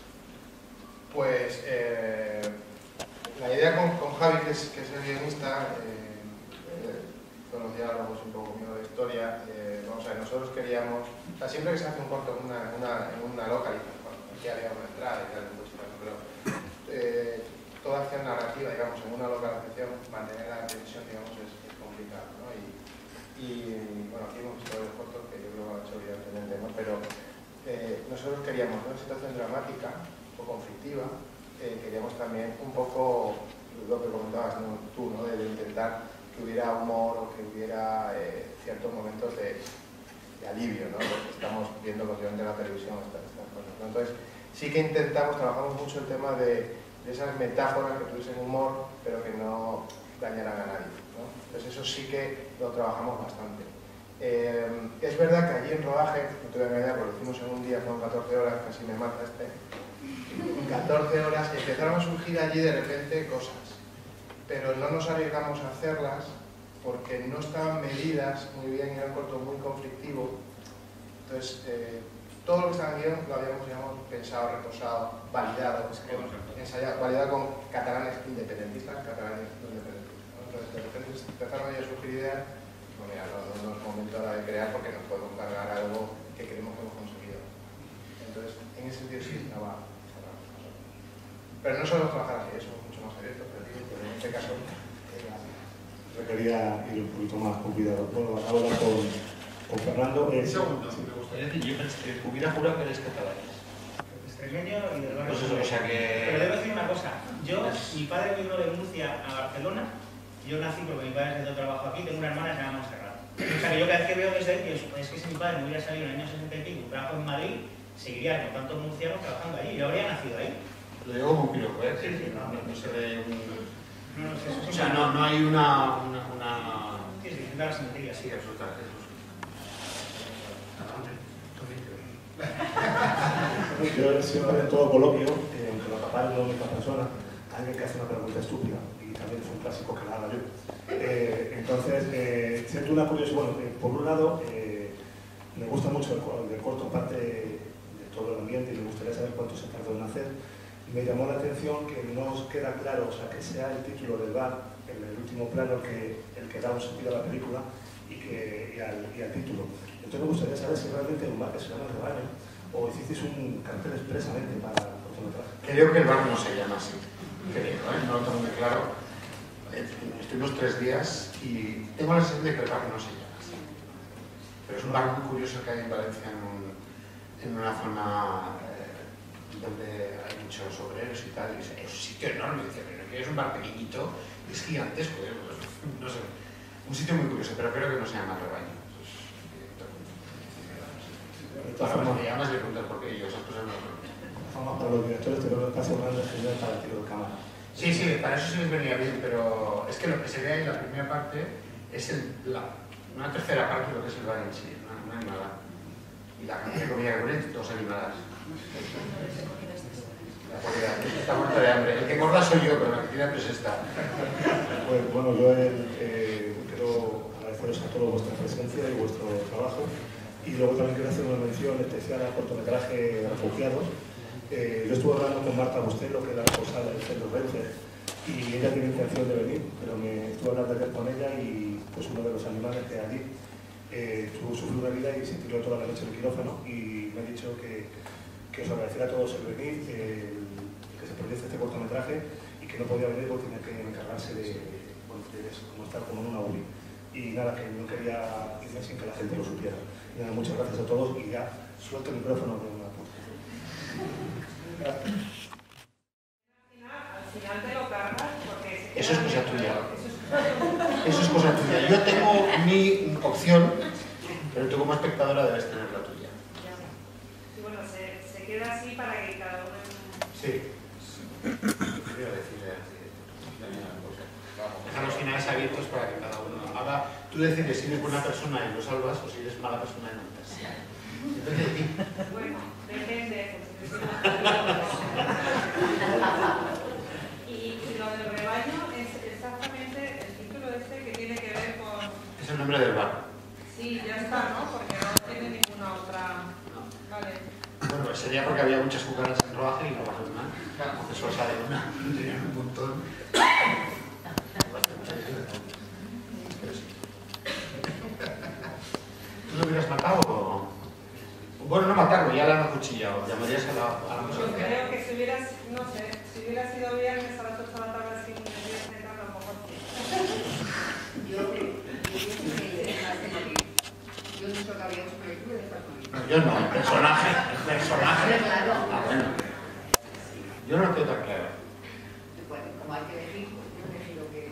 Pues la idea con Javi, que es el guionista, con los diálogos un poco mío de historia, vamos a ver, nosotros queríamos, o sea, siempre que se hace un corto en una localización, bueno, aquí había una entrada y tal, pero toda acción narrativa, digamos, en una localización, mantener la tensión, digamos, es complicado, ¿no? Y bueno, aquí hemos visto el corto que yo creo que lo ha hecho evidentemente, ¿no? Pero nosotros queríamos una situación dramática o conflictiva, queríamos también un poco lo que comentabas, ¿no? Tú, ¿no? De intentar que hubiera humor o que hubiera ciertos momentos de alivio, ¿no? Porque estamos viendo continuamente la televisión estas cosas, ¿no? Entonces sí que trabajamos mucho el tema de esas metáforas que tuviesen humor pero que no dañaran a nadie, ¿no? Entonces eso sí que lo trabajamos bastante. Es verdad que allí en rodaje, no te voy a engañar porque lo hicimos en un día, fueron 14 horas, casi me mata en 14 horas empezaron a surgir allí de repente cosas, pero no nos arriesgamos a hacerlas porque no estaban medidas muy bien, era un corto muy conflictivo. Entonces, todo lo que estaba en guión lo habíamos, digamos, pensado, reposado, validado, ensayado, validado con catalanes independentistas, catalanes no independentistas, ¿no? Entonces, de repente empezaron a surgir ideas, no, mira, no es momento ahora de crear porque nos podemos cargar algo que creemos que hemos conseguido. Entonces, en ese sentido sí estaba. Pero no solo trabajar así, eso es mucho más abierto, pero en este caso, quería ir un poquito más con cuidado. Bueno, ahora con Fernando. Un segundo, me gustaría decir, yo hubiera jurado que eres catalán. Extremeño y del barrio. Pues eso, o sea que... Pero debo decir una cosa, mi padre migró de Murcia a Barcelona, yo nací porque mi padre haciendo trabajo aquí, tengo una hermana que se llama Montserrat. O sea que yo cada vez que veo desde ahí, es que si mi padre no hubiera salido en el año 60 y pico, trabajo en Madrid, seguiría con tantos murcianos trabajando allí, yo habría nacido ahí. Lo digo como un piropo, ¿eh? Sí, sí, no se ve un... O sea, no hay una... Sí, sí, una sencilla. Sí, absolutamente. Yo he sido en todo coloquio, aunque lo capaz no es la persona, alguien que hace una pregunta estúpida, y también es un clásico que la haga yo. Entonces, siento una curiosidad. Bueno, por un lado, me gusta mucho el corto parte de todo el ambiente y me gustaría saber cuánto se tardó en hacer. Me llamó la atención que no os queda claro, o sea, que sea el título del bar, en el último plano, el que da un sentido a la película y al título. Entonces me gustaría saber si realmente un bar que se llama El Rebaño o hicisteis un cartel expresamente para el cortometraje. Creo que el bar no se llama así, creo, no lo tengo muy claro. Estuvimos 3 días y tengo la sensación de que el bar no se llama así. Pero es un bar muy curioso que hay en Valencia, en una zona donde hay muchos obreros y tal, y es un sitio enorme, dice, pero que es un bar pequeñito, es gigantesco, no sé, un sitio muy curioso, pero creo que no se llama El Rebaño. Ahora me llamas y le preguntas por qué, y yo esas cosas no lo pregunto. Vamos, para los directores tenemos un espacio grande general para el tiro de cámara. Sí, para eso sí les venía bien, pero es que lo que se ve ahí en la primera parte es una tercera parte de lo que es el bar en sí, una animada. Y la cantidad de comida que ponen, 2 animadas. La comida está muerta de hambre. El que engorda soy yo, pero la que tiene hambre es esta. Pues bueno, yo quiero agradeceros a todos vuestra presencia y vuestro trabajo. Y luego también quiero hacer una mención especial al cortometraje Refugiados. Yo estuve hablando con Marta Bustelo, que es la responsable del Centro Renfe, y ella tiene intención de venir, pero me estuve hablando ayer con ella y pues uno de los animales de allí sufrió una herida y se tiró toda la noche en el quirófano y me ha dicho que os agradeciera a todos el venir, que se produce este cortometraje y que no podía venir porque tenía que encargarse de como estar como en una UBI. Y nada, que no quería irme sin que la gente lo supiera. Y nada, muchas gracias a todos y ya suelto el micrófono de una puerta. Al final te lo cargas porque... Eso es cosa tuya. Eso es cosa tuya. Yo tengo mi opción, pero tú como espectadora debes tener la tuya. Y bueno, se queda así para que cada uno... Sí. Quería decirle dejar los finales abiertos para que cada uno haga. Tú decides si eres buena persona y lo salvas o si eres mala persona y no te salvas. Depende de ti. Bueno, depende. Y lo del rebaño es exactamente el título que tiene que ver con... Es el nombre del bar. Sí, ya está, ¿no? Porque no tiene ninguna otra... Vale. Bueno, sería porque había muchas cucarachas en rodaje y no pasó nada. Entonces solo sale una. Tenían un montón. ¿Tú lo hubieras matado o...? Bueno, no matarlo, ya la han acuchillado. Llamarías a la Yo creo que si hubieras, no sé, si hubiera sido viernes a las 8 de la tarde sin cenar, a lo mejor sí. Yo no sé lo que habíamos proyectado de esta película. No, yo no, el personaje. Claro. Ah, bueno. Yo no lo tengo tan claro. Bueno, como hay que elegir, pues yo prefiero que...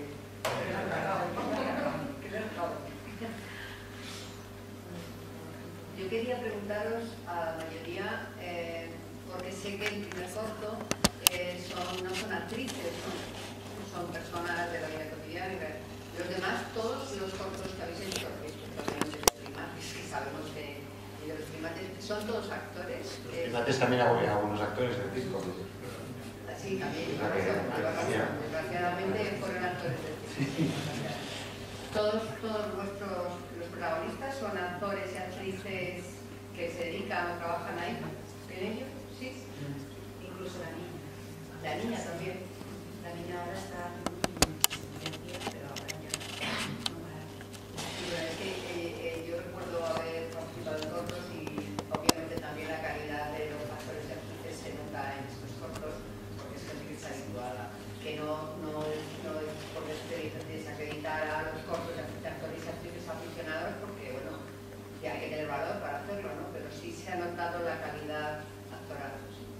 Yo quería preguntaros a la mayoría, porque sé que el primer corto no son actrices, son personas de la vida cotidiana. Los demás, todos los cortos que habéis hecho, especialmente los primates, que sabemos que los primates son todos actores. Los primates también hago algunos actores del circo. Sí, también. Desgraciadamente fueron actores del circo. Todos los protagonistas son actores y actrices que se dedican o trabajan ahí en ello, sí. Incluso la niña. La niña también. La niña ahora está pero ahora ya no para. Sí, pero es que yo recuerdo haber participado en cortos y obviamente también la calidad de los actores y actrices se nota en estos cortos porque es gente que está habituada, que no es por desacreditar a los motivador para hacerlo, ¿no? Pero sí se ha notado la calidad actoral.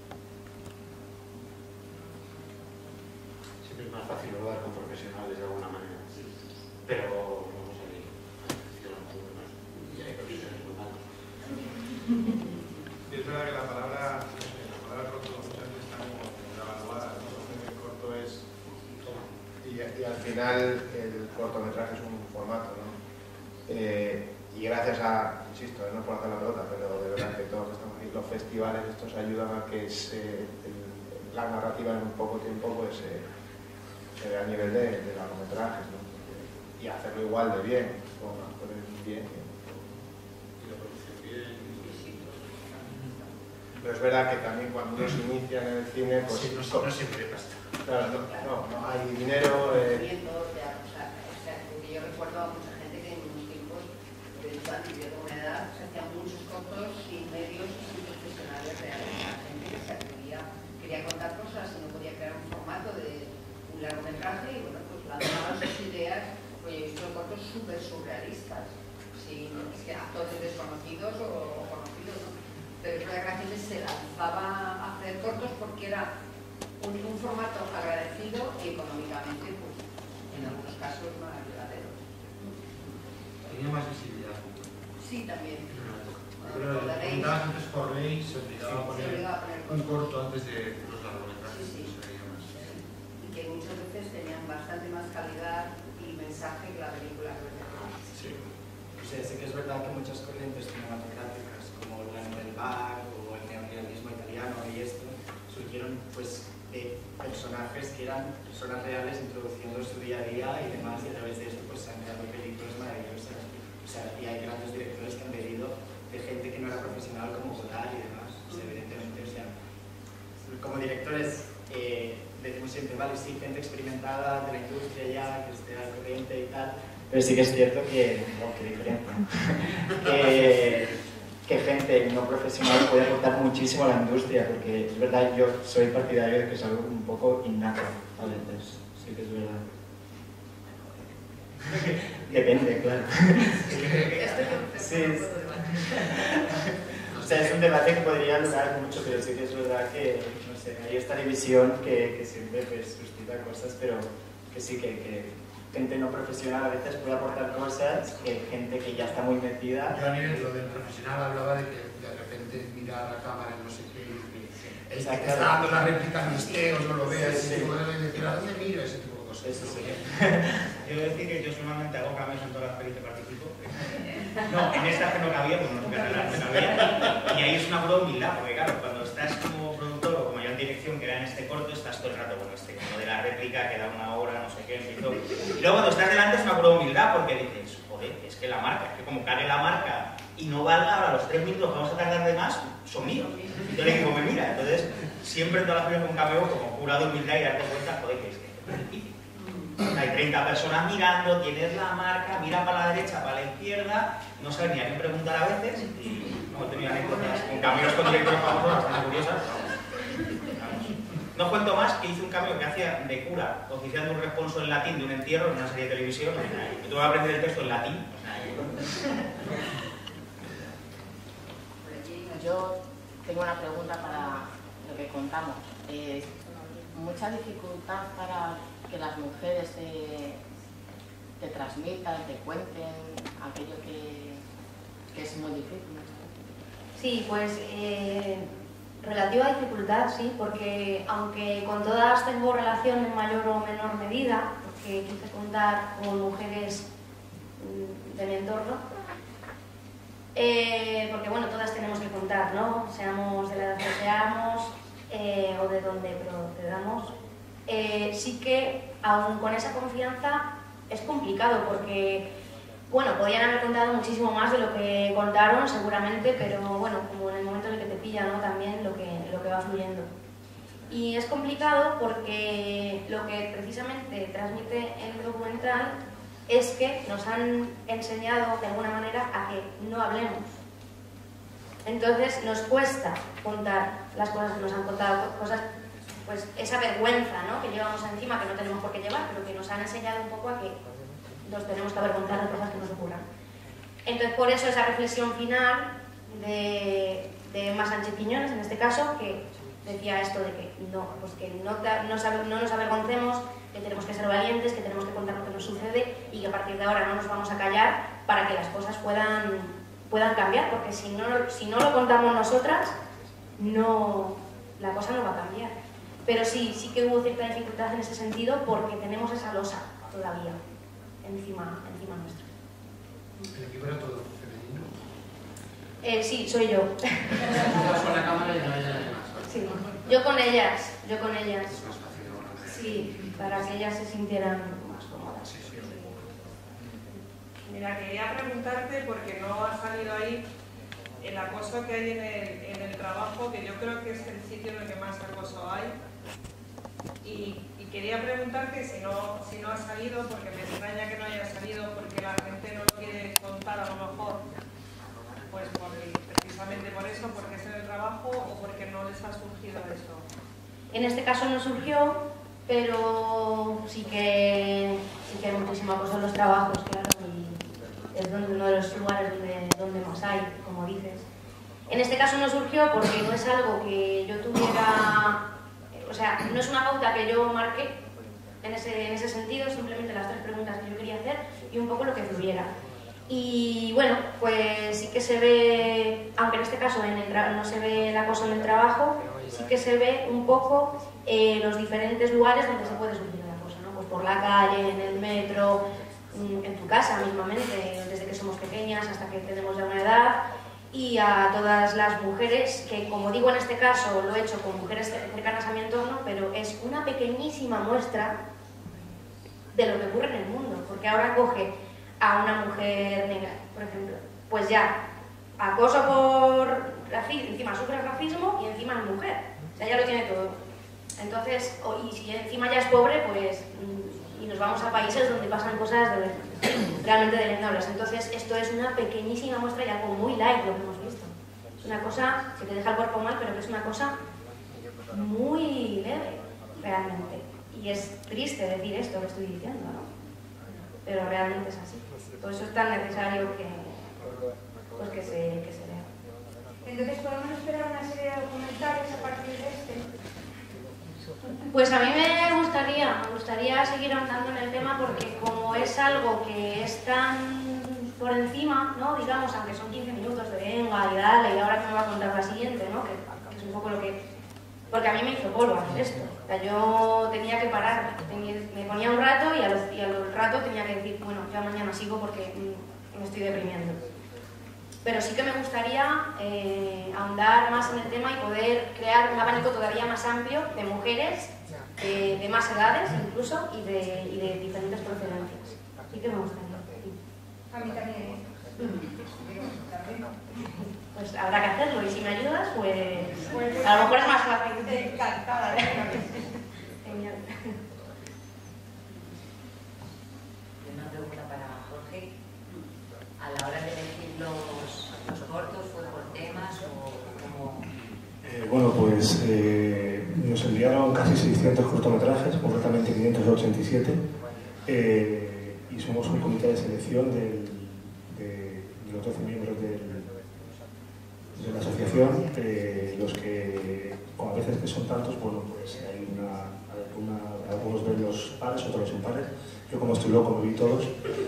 Siempre es más fácil rodar con profesionales de alguna manera, pero vamos a ver, y hay profesionales muy malos. Es verdad que la palabra corto muchas veces está como evaluada, ¿no? El corto es... Y al final el cortometraje es un formato, ¿no? Y gracias a, insisto, no por hacer la pelota, pero de verdad que todos estamos aquí, los festivales estos ayudan a que la narrativa en un poco tiempo pues se vea a nivel de largometrajes, ¿no? Y hacerlo igual de bien, con actores bien. Y la producción bien. Pero es verdad que también cuando uno se inicia en el cine, pues sí, no siempre pasa. Claro, no hay dinero. Yo recuerdo a mucha gente que en unos tiempos, de una edad, se hacían muchos cortos sin medios y sin profesionales reales. La gente que se atrevía, quería contar cosas y no podía crear un formato de un largometraje y bueno, pues lanzaban sus ideas. Pues yo he visto cortos súper surrealistas, sin actores desconocidos o conocidos, ¿no? Pero es verdad que la gente se lanzaba a hacer cortos porque era un formato agradecido y económicamente, pues, en algunos casos más llevadero. Tenía más visibilidad. Sí, también. Pero comentabas antes por ley se obligaba a poner un corto antes de los largometrajes. Sí. Y que muchas veces tenían bastante más calidad y mensaje que la película. Sí. O sea, sí que es verdad que muchas corrientes cinematográficas como el Bar o el neorrealismo italiano y esto surgieron pues de personajes que eran personas reales introduciendo su día a día y demás, y a través de esto pues se han creado películas maravillosas. O sea, y hay grandes directores que han bebido de gente que no era profesional como Godard y demás. O sea, evidentemente, o sea, como directores decimos siempre, vale, sí, gente experimentada de la industria ya, que esté al corriente y tal, pero sí que es cierto que, no, qué diferencia, que gente no profesional puede aportar muchísimo a la industria, porque es verdad, yo soy partidario de que es algo un poco innato a veces, sí que es verdad. Depende, claro. Sí. O sea, es un debate que podría durar mucho, pero sí que es verdad que, no sé, hay esta división que siempre pues, suscita cosas, pero que sí que gente no profesional a veces puede aportar cosas que gente que ya está muy metida. Yo a nivel lo del profesional hablaba de que de repente mira a la cámara y no sé qué, el que te está dando la réplica no esté o no lo vea, y puede decir a dónde miro, ese tipo de cosas. Eso sí. Quiero decir que yo normalmente hago cambios en todas las pelis que participo. No, en esta que no cabía, pues no toca nada, no cabía. Y ahí es una pura humildad, porque claro, cuando estás como productor o como yo en dirección, que era en este corto, estás todo el rato con como de la réplica, que da una hora, no sé qué, y luego cuando estás delante es una pura humildad, porque dices, joder, es que la marca, es que como cague la marca y no valga, ahora los 3 minutos que vamos a tardar de más, son míos. Y yo le digo, me mira, entonces siempre en todas las películas con cameo, como pura de humildad y darte cuenta, joder, que es difícil. Hay 30 personas mirando, tienes la marca, mira para la derecha, para la izquierda, no sabes ni a quién preguntar a veces, y no he tenido anécdotas con cameos con directores famosos bastante curiosas. Vamos. No cuento más que hice un cameo que hacía de cura, oficiando un responso en latín de un entierro en una serie de televisión, y tuve que aprender el texto en latín. Yo tengo una pregunta para lo que contamos. Mucha dificultad para que las mujeres te transmitan, te cuenten aquello que es muy difícil. Sí, pues relativa dificultad, sí, porque aunque con todas tengo relación en mayor o menor medida, porque quise contar con mujeres de mi entorno, porque bueno, todas tenemos que contar, ¿no? Seamos de la edad que seamos o de donde procedamos. Sí que, aún con esa confianza, es complicado porque, bueno, podían haber contado muchísimo más de lo que contaron, seguramente, pero bueno, como en el momento en el que te pilla, ¿no? También lo que va fluyendo. Y es complicado porque lo que precisamente transmite el documental es que nos han enseñado de alguna manera a que no hablemos. Entonces nos cuesta contar las cosas que nos han contado, cosas, pues esa vergüenza, ¿no? Que llevamos encima, que no tenemos por qué llevar, pero que nos han enseñado un poco a que nos tenemos que avergonzar de cosas que nos ocurran. Entonces, por eso esa reflexión final de Emma Sánchez Quiñones, en este caso, que decía esto de que no nos avergoncemos, que tenemos que ser valientes, que tenemos que contar lo que nos sucede y que a partir de ahora no nos vamos a callar para que las cosas puedan cambiar, porque si no lo contamos nosotras, la cosa no va a cambiar. Pero sí que hubo cierta dificultad en ese sentido porque tenemos esa losa todavía encima nuestra. ¿El equipo era todo femenino? Sí, soy yo. Con la cámara y no hay nadie más. Sí, yo con ellas. Sí, para que ellas se sintieran más cómodas. Mira, quería preguntarte, porque no ha salido ahí, el acoso que hay en el trabajo, que yo creo que es el sitio en el que más acoso hay. Y quería preguntarte si no ha salido, porque me extraña que no haya salido, porque la gente no lo quiere contar a lo mejor, pues precisamente por eso, porque es en el trabajo o porque no les ha surgido eso. En este caso no surgió, pero sí que hay muchísimo acoso en los trabajos, claro, y es uno de los lugares donde más hay, como dices. En este caso no surgió porque no es algo que yo tuviera, o sea, no es una pauta que yo marqué en ese sentido, simplemente las 3 preguntas que yo quería hacer y un poco lo que fluyera. Y bueno, pues sí que se ve, aunque en este caso no se ve el acoso en el trabajo, sí que se ve un poco los diferentes lugares donde se puede surgir el acoso, ¿no? Pues por la calle, en el metro, en tu casa mismamente, desde que somos pequeñas hasta que tenemos ya una edad, y a todas las mujeres, que como digo en este caso lo he hecho con mujeres cercanas a mi entorno, pero es una pequeñísima muestra de lo que ocurre en el mundo, porque ahora coge a una mujer negra, por ejemplo, pues ya acoso por racismo, encima sufre racismo y encima es mujer, o sea, ya lo tiene todo. Entonces, y si encima ya es pobre, pues, y nos vamos a países donde pasan cosas realmente deleznables. Entonces, esto es una pequeñísima muestra y algo muy light lo que hemos visto. Es una cosa que te deja el cuerpo mal, pero que es una cosa muy leve, realmente. Y es triste decir esto que estoy diciendo, ¿no? Pero realmente es así. Por eso es tan necesario que se vea. Entonces, ¿podemos esperar una serie de documentales a partir de este? Pues a mí me gustaría seguir andando en el tema porque como es algo que es tan por encima, ¿no? Digamos, aunque son 15 minutos de venga y dale, y ahora que me va a contar la siguiente, ¿no? Que es un poco lo que... Porque a mí me hizo polvo hacer esto. O sea, yo tenía que parar, me ponía un rato y al rato tenía que decir, bueno, ya mañana sigo porque me estoy deprimiendo. Pero sí que me gustaría ahondar más en el tema y poder crear un abanico todavía más amplio de mujeres, de más edades incluso, y de diferentes procedencias. Sí que me gustaría. A mí también. Pues habrá que hacerlo, y si me ayudas, pues a lo mejor es más fácil. Encantada. Genial. Una pregunta para Jorge. A la hora de elegir los cortos, ¿fue por temas o cómo? Bueno, pues nos enviaron casi 600 cortometrajes, concretamente 587, y somos un comité de selección de los 12 miembros de la asociación, los que, a veces que son tantos, bueno, pues hay algunos de los pares, otros los impares. Yo como estoy loco me vi todos.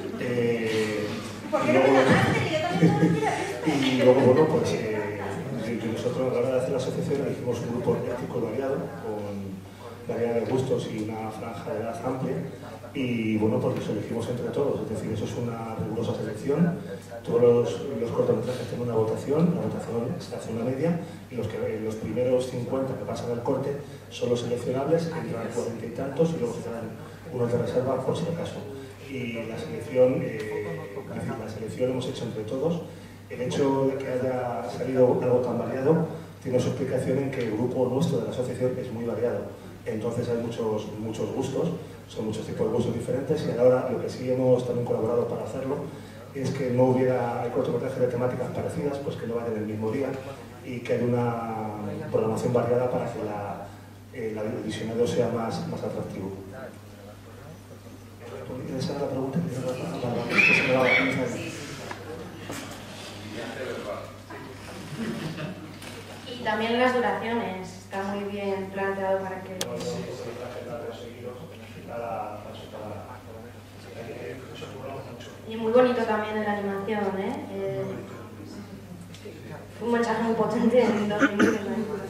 Y luego, bueno, pues nosotros a la hora de hacer la asociación elegimos un grupo ético variado, con variedad de gustos y una franja de edad amplia. Y bueno, pues los elegimos entre todos, es decir, eso es una rigurosa selección. Todos los cortometrajes tienen una votación, la votación se hace una media, y los primeros 50 que pasan al corte son los seleccionables, entran 40 y tantos, y luego se quedan unos de reserva por si acaso. Y la selección hemos hecho entre todos. El hecho de que haya salido algo tan variado tiene su explicación en que el grupo nuestro de la asociación es muy variado. Entonces hay muchos gustos, son muchos tipos de gustos diferentes, y ahora lo que sí hemos también colaborado para hacerlo es que no hubiera cortometrajes de temáticas parecidas, pues que no vayan el mismo día, y que haya una programación variada para que el visionado sea más atractivo. ¿Esa era la pregunta? Y también las duraciones, está muy bien planteado para que... Y muy bonito también en la animación, ¿eh? Un mensaje muy potente en 2 minutos.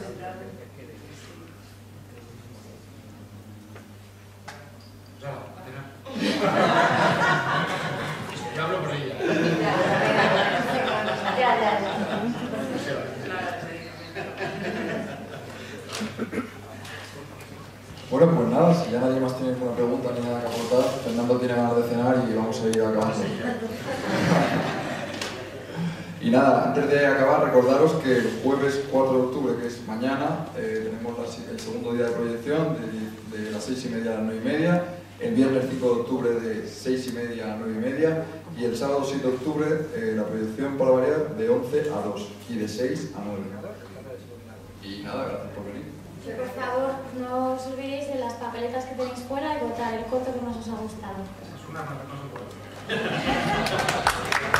Yo hablo por ella. Ya. Bueno, pues nada, si ya nadie más tiene ninguna pregunta ni nada que aportar, Fernando tiene ganas de cenar y vamos a ir acabando. Y nada, antes de acabar, recordaros que el jueves 4 de octubre, que es mañana, tenemos el segundo día de proyección de las 6:30 a las 9:30, el viernes 5 de octubre de 6:30 a 9:30 y el sábado 7 de octubre la proyección, para variar, de 11 a 2 y de 6 a 9. Y nada, gracias por venir. Por favor, no os olvidéis de las papeletas que tenéis fuera y votar el corto que más os ha gustado. Es una cosa que no se puede.